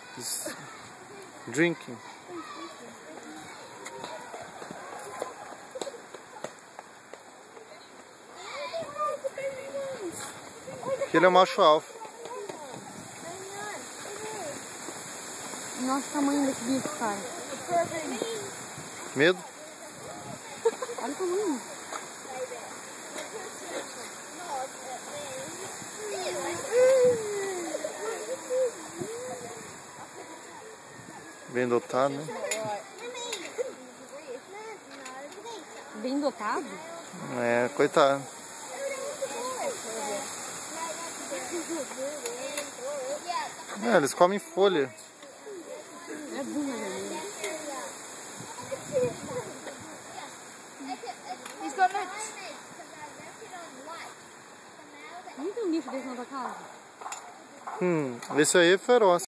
He's drinking. Aqui ele é o macho alfa. Nossa, o tamanho desse bicho, cara. Medo? Olha o tamanho. Bem dotado, né? Bem dotado? É, coitado. É, eles comem folha. É burro, né? Não tem um bicho desse na tua casa? Esse aí é feroz.